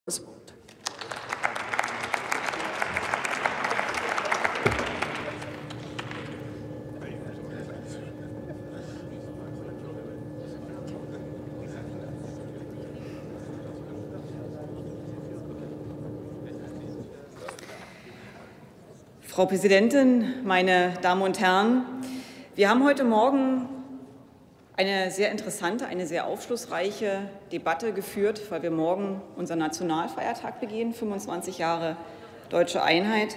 das Wort. Frau Präsidentin, meine Damen und Herren! Wir haben heute Morgen eine sehr interessante, eine sehr aufschlussreiche Debatte geführt, weil wir morgen unseren Nationalfeiertag begehen, 25 Jahre Deutsche Einheit.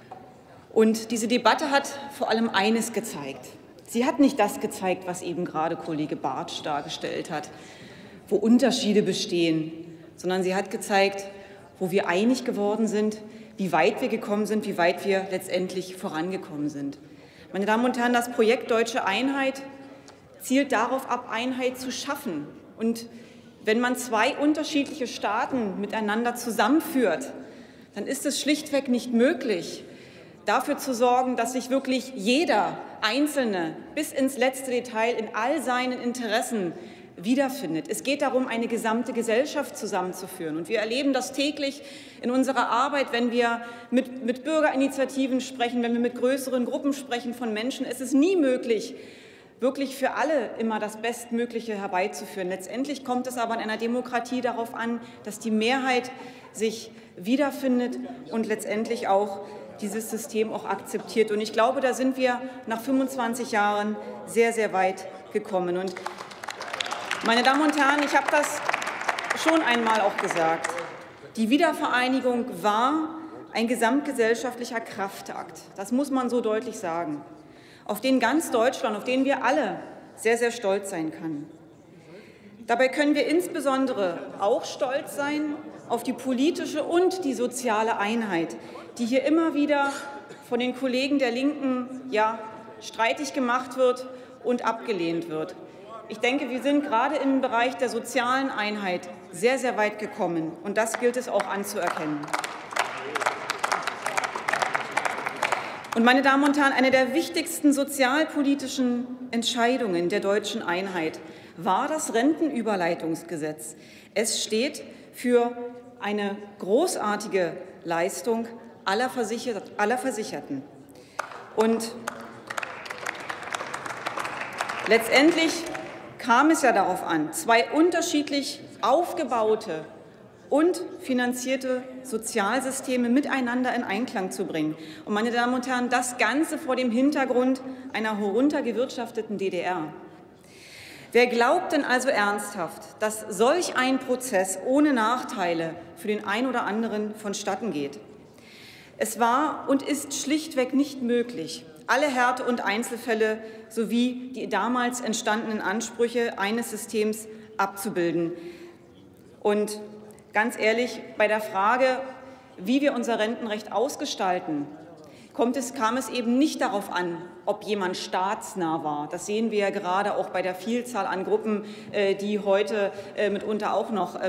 Und diese Debatte hat vor allem eines gezeigt. Sie hat nicht das gezeigt, was eben gerade Kollege Bartsch dargestellt hat, wo Unterschiede bestehen, sondern sie hat gezeigt, wo wir einig geworden sind, wie weit wir gekommen sind, wie weit wir letztendlich vorangekommen sind. Meine Damen und Herren, das Projekt Deutsche Einheit zielt darauf ab, Einheit zu schaffen. Und wenn man zwei unterschiedliche Staaten miteinander zusammenführt, dann ist es schlichtweg nicht möglich, dafür zu sorgen, dass sich wirklich jeder Einzelne bis ins letzte Detail in all seinen Interessen wiederfindet. Es geht darum, eine gesamte Gesellschaft zusammenzuführen. Und wir erleben das täglich in unserer Arbeit, wenn wir mit Bürgerinitiativen sprechen, wenn wir mit größeren Gruppen sprechen von Menschen. Es ist nie möglich, wirklich für alle immer das Bestmögliche herbeizuführen. Letztendlich kommt es aber in einer Demokratie darauf an, dass die Mehrheit sich wiederfindet und letztendlich auch dieses System auch akzeptiert. Und ich glaube, da sind wir nach 25 Jahren sehr, sehr weit gekommen. Und meine Damen und Herren, ich habe das schon einmal auch gesagt. Die Wiedervereinigung war ein gesamtgesellschaftlicher Kraftakt. Das muss man so deutlich sagen, auf den ganz Deutschland, auf den wir alle sehr, sehr stolz sein können. Dabei können wir insbesondere auch stolz sein auf die politische und die soziale Einheit, die hier immer wieder von den Kollegen der Linken streitig gemacht wird und abgelehnt wird. Ich denke, wir sind gerade im Bereich der sozialen Einheit sehr, sehr weit gekommen, und das gilt es auch anzuerkennen. Und, meine Damen und Herren, eine der wichtigsten sozialpolitischen Entscheidungen der Deutschen Einheit war das Rentenüberleitungsgesetz. Es steht für eine großartige Leistung aller Versicherten. Und letztendlich kam es ja darauf an, zwei unterschiedlich aufgebaute und finanzierte Sozialsysteme miteinander in Einklang zu bringen. Und, meine Damen und Herren, das Ganze vor dem Hintergrund einer heruntergewirtschafteten DDR. Wer glaubt denn also ernsthaft, dass solch ein Prozess ohne Nachteile für den einen oder anderen vonstatten geht? Es war und ist schlichtweg nicht möglich, alle Härte- und Einzelfälle sowie die damals entstandenen Ansprüche eines Systems abzubilden. Und ganz ehrlich, bei der Frage, wie wir unser Rentenrecht ausgestalten, kam es eben nicht darauf an, ob jemand staatsnah war. Das sehen wir ja gerade auch bei der Vielzahl an Gruppen, die heute mitunter auch noch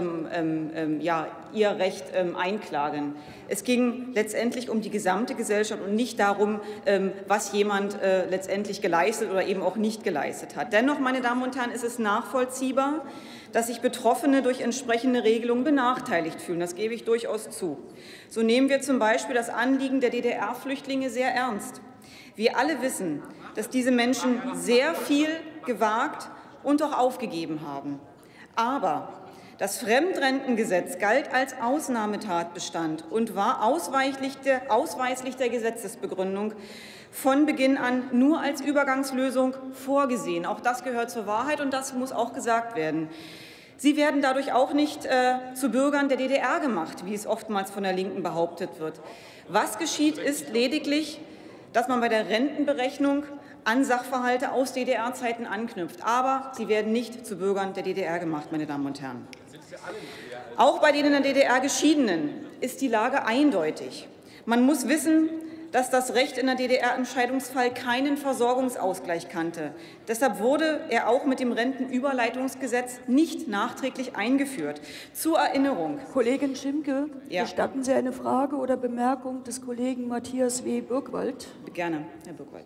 ihr Recht einklagen. Es ging letztendlich um die gesamte Gesellschaft und nicht darum, was jemand letztendlich geleistet oder eben auch nicht geleistet hat. Dennoch, meine Damen und Herren, ist es nachvollziehbar, dass sich Betroffene durch entsprechende Regelungen benachteiligt fühlen. Das gebe ich durchaus zu. So nehmen wir zum Beispiel das Anliegen der DDR-Flüchtlinge sehr ernst. Wir alle wissen, dass diese Menschen sehr viel gewagt und auch aufgegeben haben. Aber das Fremdrentengesetz galt als Ausnahmetatbestand und war ausweislich der Gesetzesbegründung von Beginn an nur als Übergangslösung vorgesehen. Auch das gehört zur Wahrheit, und das muss auch gesagt werden. Sie werden dadurch auch nicht zu Bürgern der DDR gemacht, wie es oftmals von der Linken behauptet wird. Was geschieht, ist lediglich, dass man bei der Rentenberechnung an Sachverhalte aus DDR-Zeiten anknüpft. Aber sie werden nicht zu Bürgern der DDR gemacht, meine Damen und Herren. Auch bei den in der DDR Geschiedenen ist die Lage eindeutig. Man muss wissen, dass das Recht in der DDR im Scheidungsfall keinen Versorgungsausgleich kannte. Deshalb wurde er auch mit dem Rentenüberleitungsgesetz nicht nachträglich eingeführt. Zur Erinnerung. Kollegin Schimke, gestatten Sie eine Frage oder Bemerkung des Kollegen Matthias W. Birkwald? Gerne, Herr Birkwald.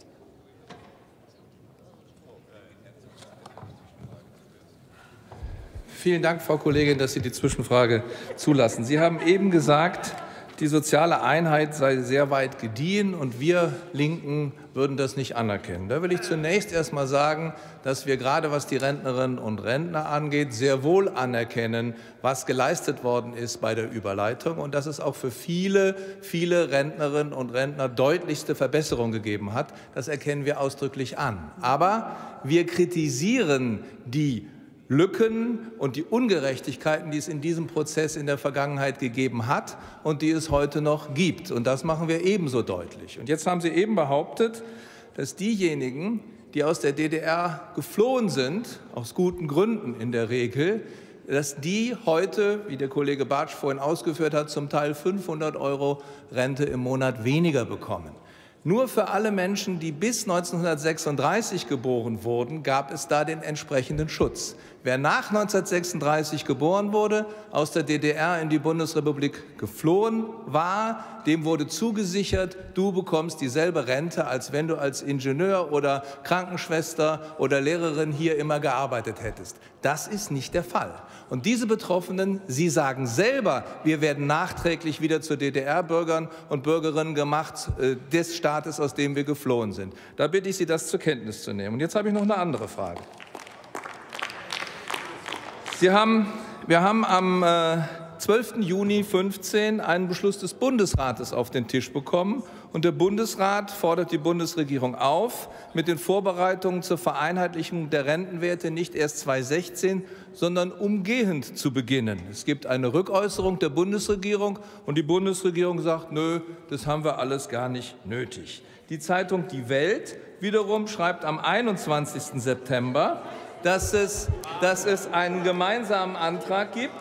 Vielen Dank, Frau Kollegin, dass Sie die Zwischenfrage zulassen. Sie haben eben gesagt, die soziale Einheit sei sehr weit gediehen und wir Linken würden das nicht anerkennen. Da will ich zunächst erst mal sagen, dass wir gerade was die Rentnerinnen und Rentner angeht, sehr wohl anerkennen, was geleistet worden ist bei der Überleitung und dass es auch für viele, viele Rentnerinnen und Rentner deutlichste Verbesserungen gegeben hat. Das erkennen wir ausdrücklich an. Aber wir kritisieren die Lücken und die Ungerechtigkeiten, die es in diesem Prozess in der Vergangenheit gegeben hat und die es heute noch gibt. Und das machen wir ebenso deutlich. Und jetzt haben Sie eben behauptet, dass diejenigen, die aus der DDR geflohen sind, aus guten Gründen in der Regel, dass die heute, wie der Kollege Bartsch vorhin ausgeführt hat, zum Teil 500 € Rente im Monat weniger bekommen. Nur für alle Menschen, die bis 1936 geboren wurden, gab es da den entsprechenden Schutz. Wer nach 1936 geboren wurde, aus der DDR in die Bundesrepublik geflohen war, dem wurde zugesichert, du bekommst dieselbe Rente, als wenn du als Ingenieur oder Krankenschwester oder Lehrerin hier immer gearbeitet hättest. Das ist nicht der Fall. Und diese Betroffenen, sie sagen selber, wir werden nachträglich wieder zu DDR-Bürgern und Bürgerinnen gemacht des Staates, aus dem wir geflohen sind. Da bitte ich Sie, das zur Kenntnis zu nehmen. Und jetzt habe ich noch eine andere Frage. Wir haben am 12. Juni 2015 einen Beschluss des Bundesrates auf den Tisch bekommen. Und der Bundesrat fordert die Bundesregierung auf, mit den Vorbereitungen zur Vereinheitlichung der Rentenwerte nicht erst 2016, sondern umgehend zu beginnen. Es gibt eine Rückäußerung der Bundesregierung und die Bundesregierung sagt, nö, das haben wir alles gar nicht nötig. Die Zeitung Die Welt wiederum schreibt am 21. September, dass es einen gemeinsamen Antrag gibt.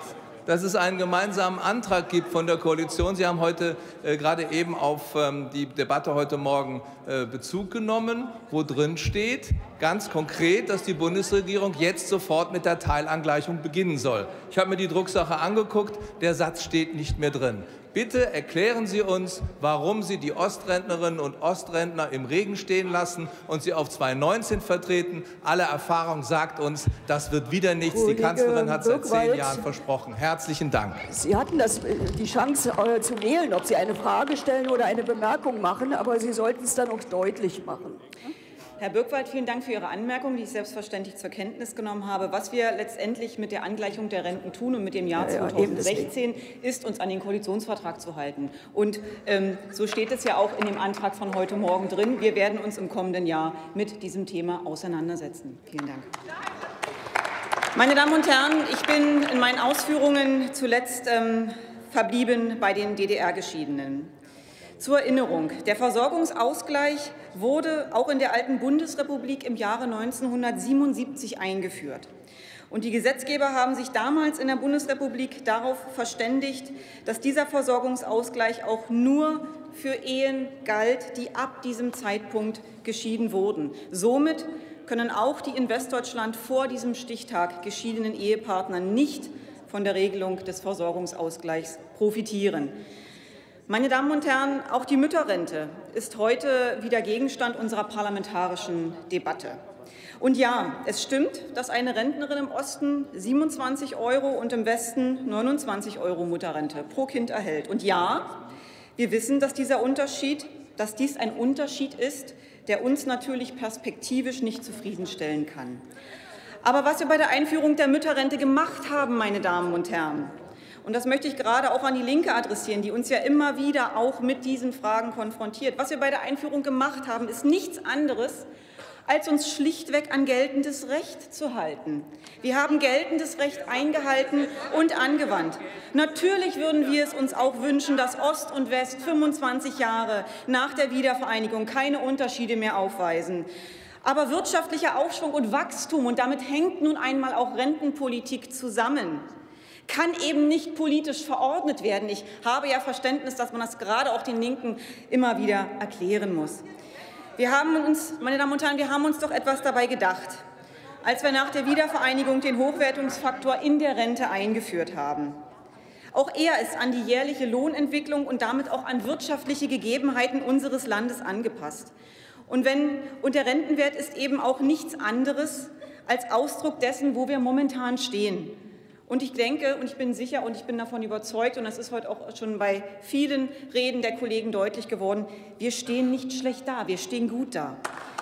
Von der Koalition. Sie haben heute gerade eben auf die Debatte heute Morgen Bezug genommen, wo drin steht, ganz konkret, dass die Bundesregierung jetzt sofort mit der Teilangleichung beginnen soll. Ich habe mir die Drucksache angeguckt, der Satz steht nicht mehr drin. Bitte erklären Sie uns, warum Sie die Ostrentnerinnen und Ostrentner im Regen stehen lassen und sie auf 2019 vertreten. Alle Erfahrung sagt uns, das wird wieder nichts. Die Kanzlerin hat seit 10 Jahren versprochen. Herzlichen Dank. Sie hatten die Chance zu wählen, ob Sie eine Frage stellen oder eine Bemerkung machen, aber Sie sollten es dann auch deutlich machen. Herr Birkwald, vielen Dank für Ihre Anmerkung, die ich selbstverständlich zur Kenntnis genommen habe. Was wir letztendlich mit der Angleichung der Renten tun und mit dem Jahr 2016 ist, uns an den Koalitionsvertrag zu halten. Und so steht es ja auch in dem Antrag von heute Morgen drin. Wir werden uns im kommenden Jahr mit diesem Thema auseinandersetzen. Vielen Dank. Meine Damen und Herren, ich bin in meinen Ausführungen zuletzt verblieben bei den DDR-Geschiedenen. Zur Erinnerung, der Versorgungsausgleich wurde auch in der alten Bundesrepublik im Jahre 1977 eingeführt. Und die Gesetzgeber haben sich damals in der Bundesrepublik darauf verständigt, dass dieser Versorgungsausgleich auch nur für Ehen galt, die ab diesem Zeitpunkt geschieden wurden. Somit können auch die in Westdeutschland vor diesem Stichtag geschiedenen Ehepartner nicht von der Regelung des Versorgungsausgleichs profitieren. Meine Damen und Herren, auch die Mütterrente ist heute wieder Gegenstand unserer parlamentarischen Debatte. Und ja, es stimmt, dass eine Rentnerin im Osten 27 € und im Westen 29 € Mutterrente pro Kind erhält. Und ja, wir wissen, dass dies ein Unterschied ist, der uns natürlich perspektivisch nicht zufriedenstellen kann. Aber was wir bei der Einführung der Mütterrente gemacht haben, meine Damen und Herren, und das möchte ich gerade auch an die Linke adressieren, die uns ja immer wieder auch mit diesen Fragen konfrontiert. Was wir bei der Einführung gemacht haben, ist nichts anderes, als uns schlichtweg an geltendes Recht zu halten. Wir haben geltendes Recht eingehalten und angewandt. Natürlich würden wir es uns auch wünschen, dass Ost und West 25 Jahre nach der Wiedervereinigung keine Unterschiede mehr aufweisen. Aber wirtschaftlicher Aufschwung und Wachstum, und damit hängt nun einmal auch Rentenpolitik zusammen, kann eben nicht politisch verordnet werden. Ich habe ja Verständnis, dass man das gerade auch den Linken immer wieder erklären muss. Wir haben uns, meine Damen und Herren, wir haben uns doch etwas dabei gedacht, als wir nach der Wiedervereinigung den Hochwertungsfaktor in der Rente eingeführt haben. Auch er ist an die jährliche Lohnentwicklung und damit auch an wirtschaftliche Gegebenheiten unseres Landes angepasst. Und der Rentenwert ist eben auch nichts anderes als Ausdruck dessen, wo wir momentan stehen. Und ich denke und ich bin sicher und ich bin davon überzeugt, und das ist heute auch schon bei vielen Reden der Kollegen deutlich geworden, wir stehen nicht schlecht da, wir stehen gut da.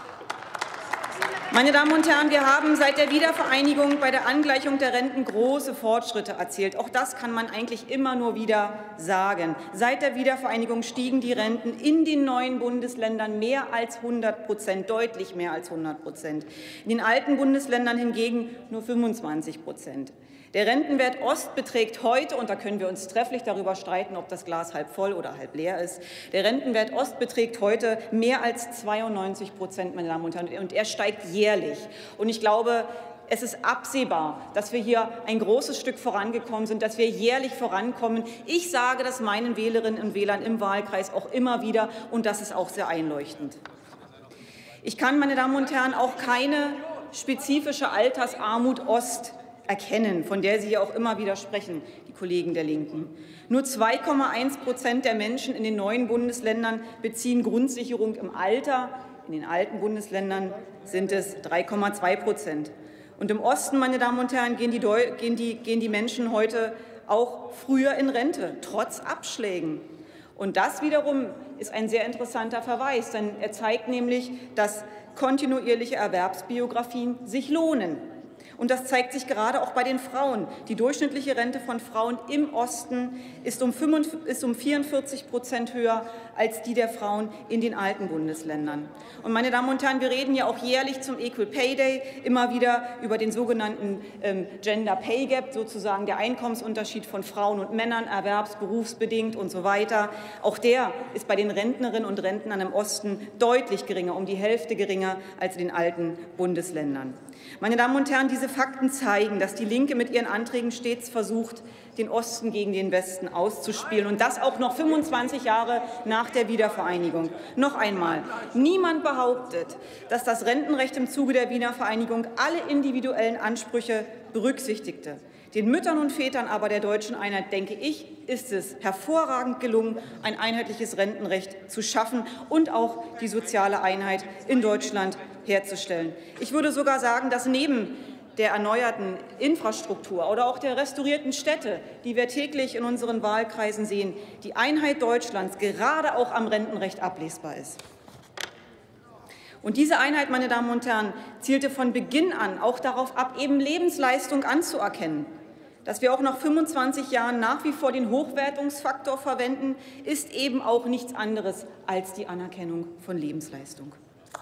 Meine Damen und Herren, wir haben seit der Wiedervereinigung bei der Angleichung der Renten große Fortschritte erzielt. Auch das kann man eigentlich immer nur wieder sagen. Seit der Wiedervereinigung stiegen die Renten in den neuen Bundesländern mehr als 100%, deutlich mehr als 100%. In den alten Bundesländern hingegen nur 25%. Der Rentenwert Ost beträgt heute, und da können wir uns trefflich darüber streiten, ob das Glas halb voll oder halb leer ist, der Rentenwert Ost beträgt heute mehr als 92%, meine Damen und Herren, und er steigt jährlich. Und ich glaube, es ist absehbar, dass wir hier ein großes Stück vorangekommen sind, dass wir jährlich vorankommen. Ich sage das meinen Wählerinnen und Wählern im Wahlkreis auch immer wieder, und das ist auch sehr einleuchtend. Ich kann, meine Damen und Herren, auch keine spezifische Altersarmut Ost erkennen, von der Sie ja auch immer wieder sprechen, die Kollegen der Linken. Nur 2,1% der Menschen in den neuen Bundesländern beziehen Grundsicherung im Alter. In den alten Bundesländern sind es 3,2%. Und im Osten, meine Damen und Herren, gehen die Menschen heute auch früher in Rente, trotz Abschlägen. Und das wiederum ist ein sehr interessanter Verweis, denn er zeigt nämlich, dass kontinuierliche Erwerbsbiografien sich lohnen. Und das zeigt sich gerade auch bei den Frauen. Die durchschnittliche Rente von Frauen im Osten ist um 44% höher als die der Frauen in den alten Bundesländern. Und meine Damen und Herren, wir reden ja auch jährlich zum Equal Pay Day immer wieder über den sogenannten Gender Pay Gap, sozusagen der Einkommensunterschied von Frauen und Männern, berufsbedingt und so weiter. Auch der ist bei den Rentnerinnen und Rentnern im Osten deutlich geringer, um die Hälfte geringer als in den alten Bundesländern. Meine Damen und Herren, diese Fakten zeigen, dass die Linke mit ihren Anträgen stets versucht, den Osten gegen den Westen auszuspielen, und das auch noch 25 Jahre nach der Wiedervereinigung. Noch einmal, niemand behauptet, dass das Rentenrecht im Zuge der Wiedervereinigung alle individuellen Ansprüche berücksichtigte. Den Müttern und Vätern aber der deutschen Einheit, denke ich, ist es hervorragend gelungen, ein einheitliches Rentenrecht zu schaffen und auch die soziale Einheit in Deutschland herzustellen. Ich würde sogar sagen, dass neben der erneuerten Infrastruktur oder auch der restaurierten Städte, die wir täglich in unseren Wahlkreisen sehen, die Einheit Deutschlands gerade auch am Rentenrecht ablesbar ist. Und diese Einheit, meine Damen und Herren, zielte von Beginn an auch darauf ab, eben Lebensleistung anzuerkennen. Dass wir auch nach 25 Jahren nach wie vor den Hochwertungsfaktor verwenden, ist eben auch nichts anderes als die Anerkennung von Lebensleistung.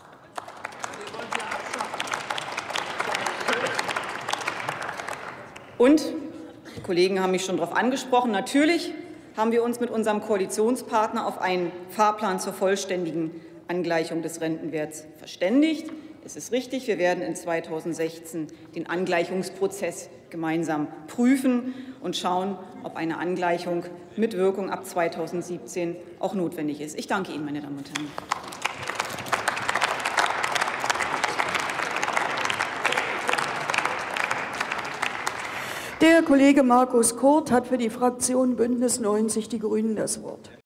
Und, die Kollegen haben mich schon darauf angesprochen, natürlich haben wir uns mit unserem Koalitionspartner auf einen Fahrplan zur vollständigen Angleichung des Rentenwerts verständigt. Es ist richtig, wir werden in 2016 den Angleichungsprozess gemeinsam prüfen und schauen, ob eine Angleichung mit Wirkung ab 2017 auch notwendig ist. Ich danke Ihnen, meine Damen und Herren. Der Kollege Markus Kurt hat für die Fraktion Bündnis 90 Die Grünen das Wort.